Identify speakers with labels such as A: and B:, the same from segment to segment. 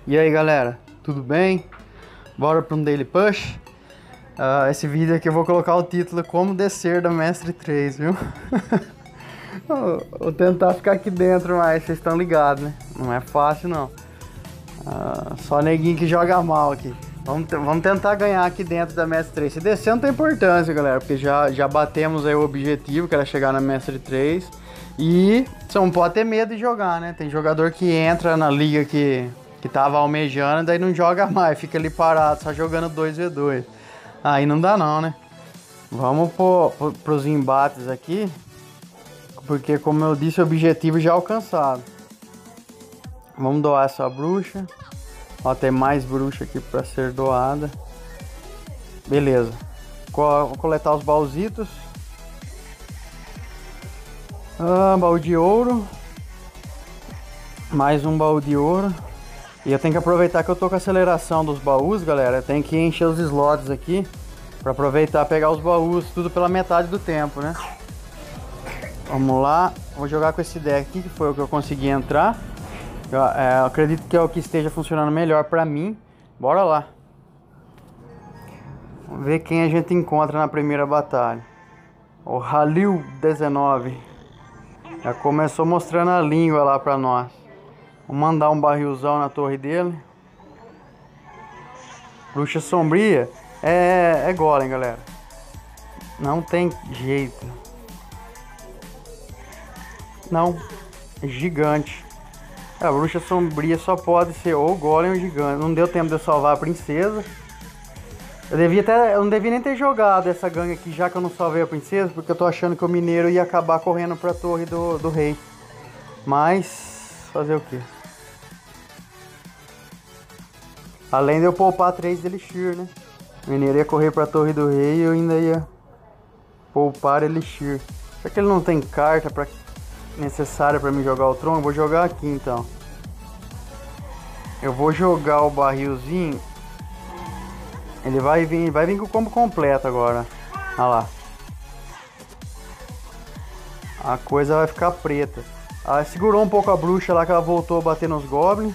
A: E aí galera, tudo bem? Bora para um Daily Push? Esse vídeo aqui eu vou colocar o título Como Descer da Mestre 3, viu? Vou tentar ficar aqui dentro, mas vocês estão ligados, né? Não é fácil não. Só neguinho que joga mal aqui. Vamos tentar ganhar aqui dentro da Mestre 3. Se descer não tem importância, galera, porque já batemos aí o objetivo, que era chegar na Mestre 3. E você não pode ter medo de jogar, né? Tem jogador que entra na liga que tava almejando, daí não joga mais, fica ali parado, só jogando 2v2. Aí não dá não, né? Vamos pros embates aqui, porque como eu disse, o objetivo já é alcançado. Vamos doar essa bruxa. Ó, tem mais bruxa aqui para ser doada. Beleza. Vou coletar os baúzitos. Baú de ouro. Mais um baú de ouro. E eu tenho que aproveitar que eu tô com a aceleração dos baús, galera. Eu tenho que encher os slots aqui para aproveitar pegar os baús tudo pela metade do tempo, né? Vamos lá. Vou jogar com esse deck aqui, que foi o que eu consegui entrar. Eu acredito que é o que esteja funcionando melhor pra mim. Bora lá. Vamos ver quem a gente encontra na primeira batalha. O Halil 19. Já começou mostrando a língua lá pra nós. Vou mandar um barrilzão na torre dele. Bruxa sombria é golem, galera. Não tem jeito. Não, é gigante. A bruxa sombria só pode ser ou golem ou gigante. Não deu tempo de eu salvar a princesa. Eu não devia nem ter jogado essa gangue aqui, já que eu não salvei a princesa, porque eu tô achando que o mineiro ia acabar correndo pra torre do rei. Mas fazer o que? Além de eu poupar 3 de elixir, né? O mineiro ia correr pra torre do rei e eu ainda ia poupar elixir. Será que ele não tem carta necessária pra me jogar o trono? Eu vou jogar aqui então. Eu vou jogar o barrilzinho. Ele vai vir com o combo completo agora. Olha lá. A coisa vai ficar preta. Ela segurou um pouco a bruxa lá, que ela voltou a bater nos goblins.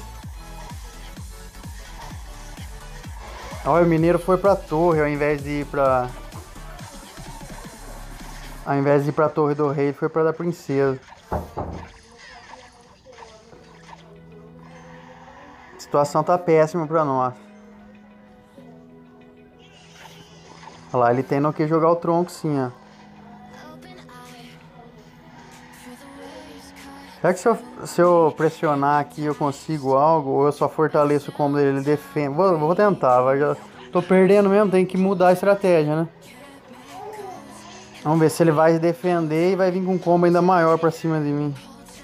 A: Olha, o mineiro foi pra torre ao invés de ir pra... Ao invés de ir pra torre do rei, ele foi pra da princesa. A situação tá péssima pra nós. Olha lá, ele tem no que jogar o tronco sim, ó. Será que se eu pressionar aqui eu consigo algo? Ou eu só fortaleço o combo dele, ele defende? Vou tentar, já tô perdendo mesmo, tem que mudar a estratégia, né? Vamos ver se ele vai defender e vai vir com um combo ainda maior pra cima de mim.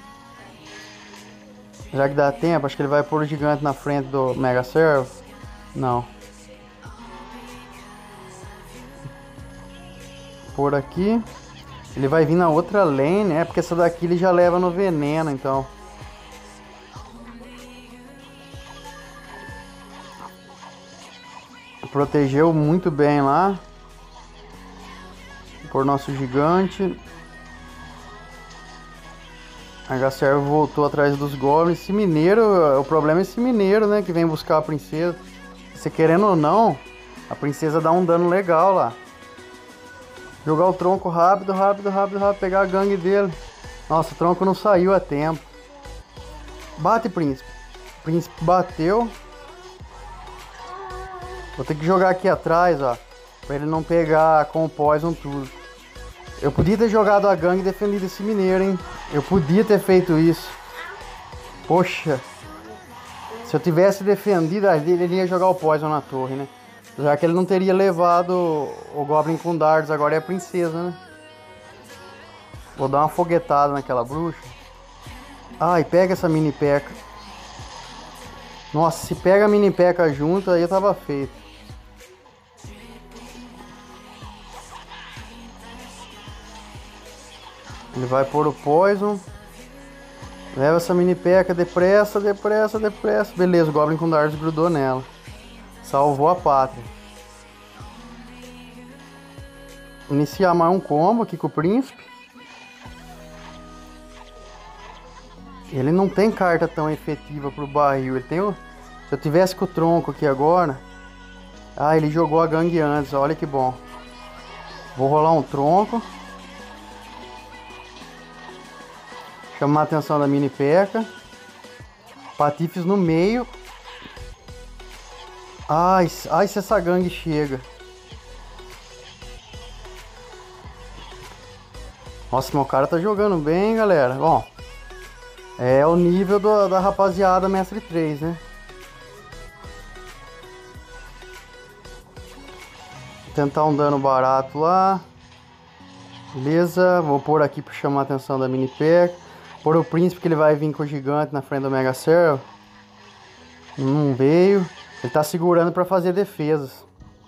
A: Já que dá tempo, acho que ele vai pôr o gigante na frente do Mega Servo. Não. Por aqui. Ele vai vir na outra lane, né? Porque essa daqui ele já leva no veneno, então. Protegeu muito bem lá. Por nosso gigante. A H-Servo voltou atrás dos goblins. Esse mineiro, o problema é esse mineiro, né? Que vem buscar a princesa. Se querendo ou não, a princesa dá um dano legal lá. Jogar o tronco rápido, pegar a gangue dele. Nossa, o tronco não saiu a tempo. Bate, príncipe. O príncipe bateu. Vou ter que jogar aqui atrás, ó. Pra ele não pegar com o poison tudo. Eu podia ter jogado a gangue e defendido esse mineiro, hein. Eu podia ter feito isso. Poxa. Se eu tivesse defendido, ele ia jogar o poison na torre, né. Já que ele não teria levado o Goblin com dardos, agora é a princesa, né? Vou dar uma foguetada naquela bruxa. Ai, pega essa mini P.E.K.K.A. Nossa, se pega a mini P.E.K.K.A. junto, aí eu tava feito. Ele vai pôr o poison. Leva essa mini P.E.K.K.A. depressa. Beleza, o Goblin com dardos grudou nela. Salvou a pátria. Iniciar mais um combo aqui com o príncipe. Ele não tem carta tão efetiva pro barril. Ele tem Se eu tivesse com o tronco aqui agora... Ah, ele jogou a gangue antes, olha que bom. Vou rolar um tronco. Chamar a atenção da mini P.E.K.K.A. Patifes no meio. Ai, se essa gangue chega. Nossa, meu cara tá jogando bem, galera. Bom, é o nível da rapaziada Mestre 3, né? Vou tentar um dano barato lá. Beleza, vou pôr aqui pra chamar a atenção da mini P.E.K.K.A. Pôr o príncipe que ele vai vir com o gigante na frente do Mega Cell. Não veio. Ele tá segurando pra fazer defesas.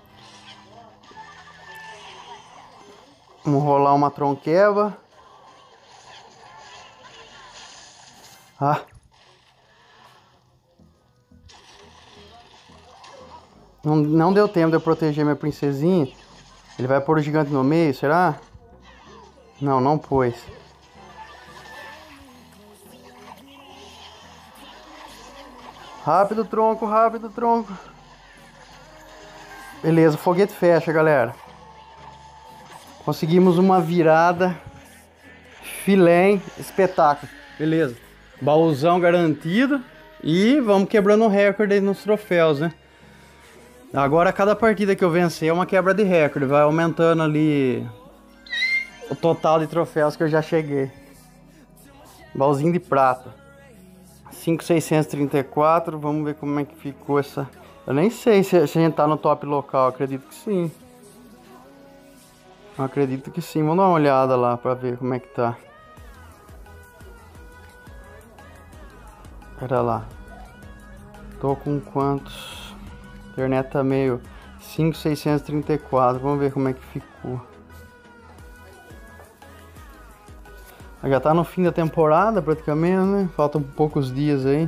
A: Vamos rolar uma tronqueva. Ah. Não deu tempo de eu proteger minha princesinha. Ele vai pôr o gigante no meio, será? Não, não pôs. Rápido, tronco, rápido, tronco. Beleza, o foguete fecha, galera. Conseguimos uma virada. Filé, hein? Espetáculo. Beleza. Baúzão garantido. E vamos quebrando o recorde nos troféus, né? Agora, cada partida que eu vencer é uma quebra de recorde. Vai aumentando ali o total de troféus que eu já cheguei. Baúzinho de prata. 5.634, vamos ver como é que ficou essa... Eu nem sei se a gente tá no top local, acredito que sim. Eu acredito que sim, vamos dar uma olhada lá pra ver como é que tá. Pera lá. Tô com quantos? A internet tá meio... 5.634, vamos ver como é que ficou. Já tá no fim da temporada praticamente, né? Faltam poucos dias aí.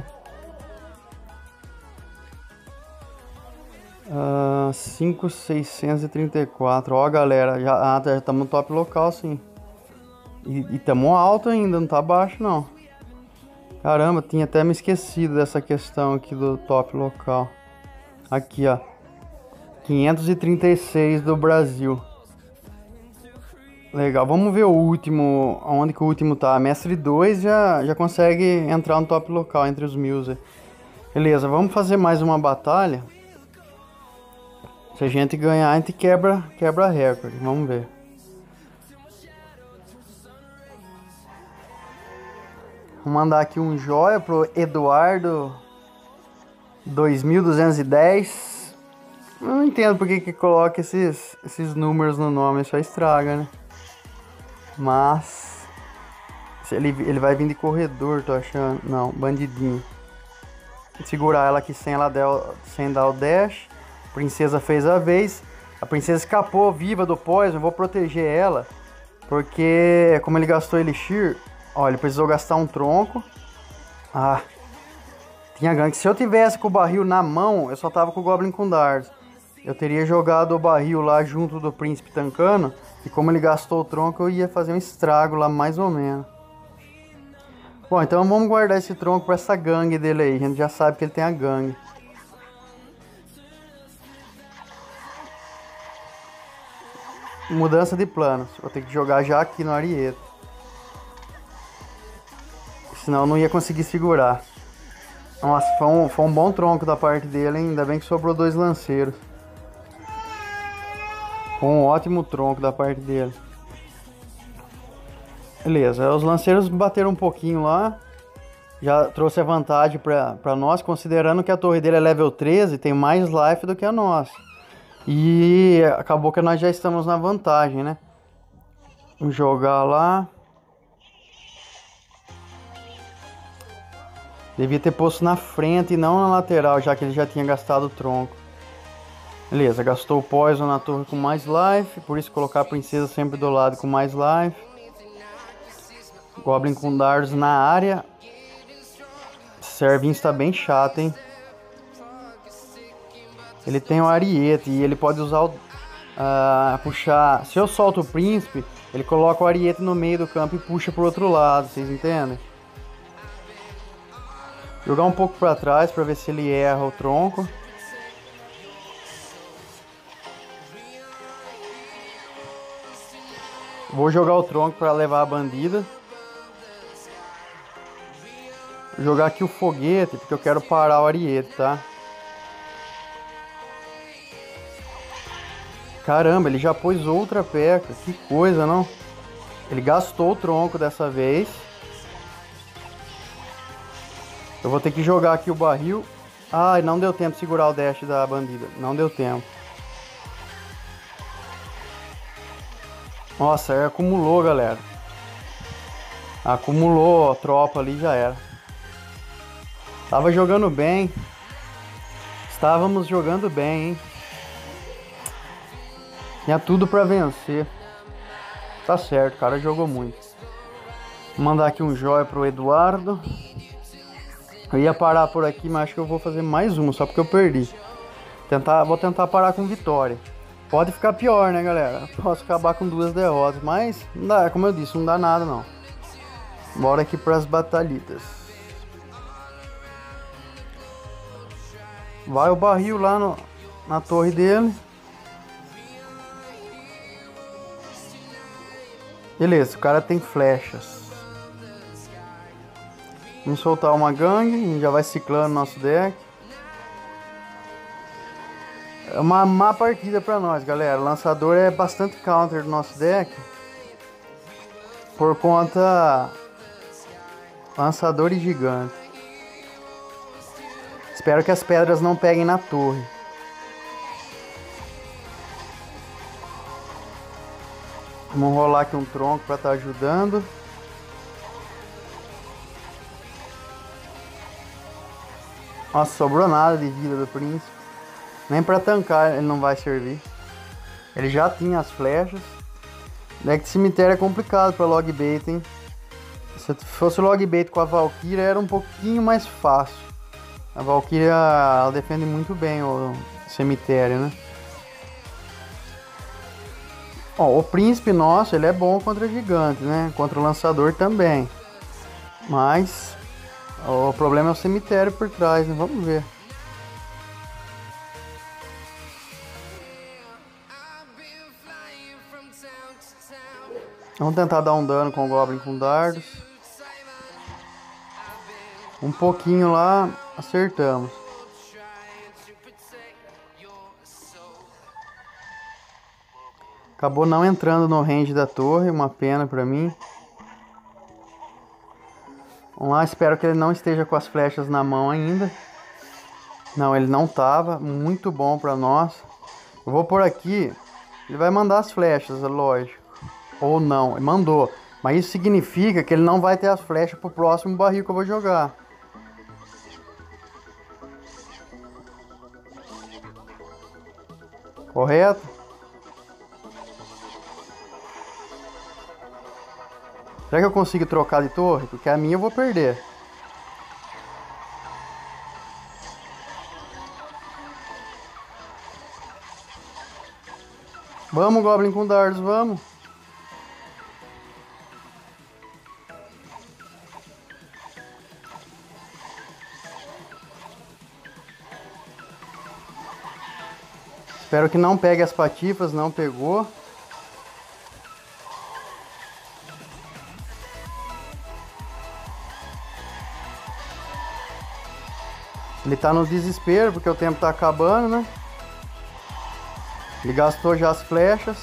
A: 5.634. Ó, galera, já estamos no top local, sim. E estamos alto ainda, não tá baixo não. Caramba, tinha até me esquecido dessa questão aqui do top local. Aqui, ó. 536 do Brasil. Legal, vamos ver o último, onde que o último tá. Mestre 2 já consegue entrar no top local entre os 1000. Beleza, vamos fazer mais uma batalha. Se a gente ganhar, a gente quebra recorde. Vamos ver. Vou mandar aqui um joia pro Eduardo 2210. Eu não entendo porque que coloca esses números no nome, só estraga, né? Mas ele vai vir de corredor, tô achando. Não, bandidinho. Vou segurar ela aqui sem dar o dash. A princesa fez a vez. A princesa escapou viva do poison. Vou proteger ela. Porque como ele gastou elixir. Ó, ele precisou gastar um tronco. Ah. Tinha gank. Se eu tivesse com o barril na mão, eu só tava com o Goblin com dardos. Eu teria jogado o barril lá junto do príncipe tancando. E como ele gastou o tronco, eu ia fazer um estrago lá mais ou menos. Bom, então vamos guardar esse tronco para essa gangue dele aí. A gente já sabe que ele tem a gangue. Mudança de planos. Vou ter que jogar já aqui no Ariete. Senão eu não ia conseguir segurar. Nossa, foi um bom tronco da parte dele, hein? Ainda bem que sobrou 2 lanceiros. Foi um ótimo tronco da parte dele. Beleza, os lanceiros bateram um pouquinho lá. Já trouxe a vantagem pra nós, considerando que a torre dele é level 13, tem mais life do que a nossa. E acabou que nós já estamos na vantagem, né? Vamos jogar lá. Devia ter posto na frente e não na lateral, já que ele já tinha gastado o tronco. Beleza, gastou o poison na torre com mais life, por isso colocar a princesa sempre do lado com mais life. Goblin com dardos na área. Servinho está bem chato, hein? Ele tem o Ariete e ele pode usar puxar. Se eu solto o príncipe, ele coloca o Ariete no meio do campo e puxa pro outro lado, vocês entendem? Jogar um pouco pra trás pra ver se ele erra o tronco. Vou jogar o tronco pra levar a bandida. Vou jogar aqui o foguete, porque eu quero parar o ariete, tá? Caramba, ele já pôs outra peca. Que coisa, não? Ele gastou o tronco dessa vez. Eu vou ter que jogar aqui o barril. Ai, não deu tempo de segurar o dash da bandida. Não deu tempo. Nossa, acumulou, galera. Acumulou a tropa ali, já era. Tava jogando bem. Estávamos jogando bem, hein? Tinha tudo pra vencer. Tá certo, o cara jogou muito. Vou mandar aqui um joia pro Eduardo. Eu ia parar por aqui, mas acho que eu vou fazer mais uma, só porque eu perdi. Vou tentar parar com vitória. Pode ficar pior, né, galera? Posso acabar com 2 derrotas, mas não dá, como eu disse, não dá nada não. Bora aqui pras batalhitas. Vai o barril lá na torre dele. Beleza, o cara tem flechas. Vamos soltar uma gangue, a gente já vai ciclando nosso deck. É uma má partida pra nós, galera. O lançador é bastante counter do nosso deck. Por conta... lançador e gigante. Espero que as pedras não peguem na torre. Vamos rolar aqui um tronco para estar ajudando. Nossa, sobrou nada de vida do príncipe. Nem para tancar ele não vai servir. Ele já tinha as flechas. Deck de cemitério é complicado para log bait, hein? Se fosse log bait com a Valkyria era um pouquinho mais fácil. A Valkyria ela defende muito bem o cemitério, né? Ó, o príncipe nosso, ele é bom contra gigante, né? Contra o lançador também. Mas o problema é o cemitério por trás, né? Vamos ver. Vamos tentar dar um dano com o Goblin com dardos. Um pouquinho lá, acertamos. Acabou não entrando no range da torre, uma pena pra mim. Vamos lá, espero que ele não esteja com as flechas na mão ainda. Não, ele não tava, muito bom pra nós. Eu vou por aqui, ele vai mandar as flechas, é lógico. Ou não, ele mandou. Mas isso significa que ele não vai ter as flechas pro próximo barril que eu vou jogar. Correto? Será que eu consigo trocar de torre? Porque a minha eu vou perder. Vamos, Goblin com dardos, vamos. Espero que não pegue as patifas, não pegou. Ele tá no desespero porque o tempo tá acabando, né? Ele gastou já as flechas.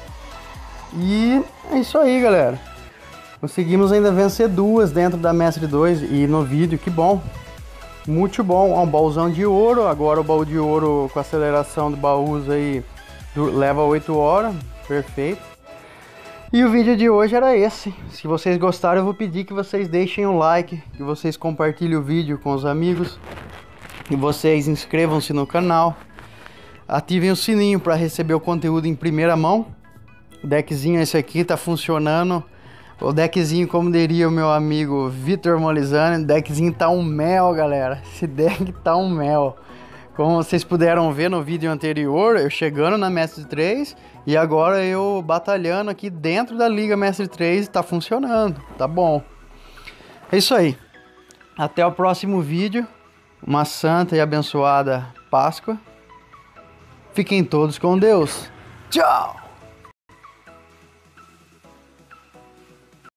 A: E é isso aí, galera. Conseguimos ainda vencer 2 dentro da Mestre 2 e no vídeo, que bom. Muito bom. Um baúzão de ouro. Agora o baú de ouro com aceleração de baús aí leva 8 horas. Perfeito. E o vídeo de hoje era esse. Se vocês gostaram, eu vou pedir que vocês deixem um like, que vocês compartilhem o vídeo com os amigos, que vocês inscrevam-se no canal, ativem o sininho para receber o conteúdo em primeira mão. O deckzinho esse aqui tá funcionando. O deckzinho, como diria o meu amigo Vitor Molizani, o deckzinho tá um mel, galera. Esse deck tá um mel. Como vocês puderam ver no vídeo anterior, eu chegando na Mestre 3 e agora eu batalhando aqui dentro da Liga Mestre 3, tá funcionando, tá bom. É isso aí. Até o próximo vídeo. Uma santa e abençoada Páscoa. Fiquem todos com Deus. Tchau!